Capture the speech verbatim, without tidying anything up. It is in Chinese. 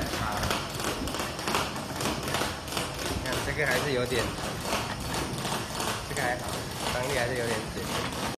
好，你看这个还是有点，这个还好，张力还是有点减。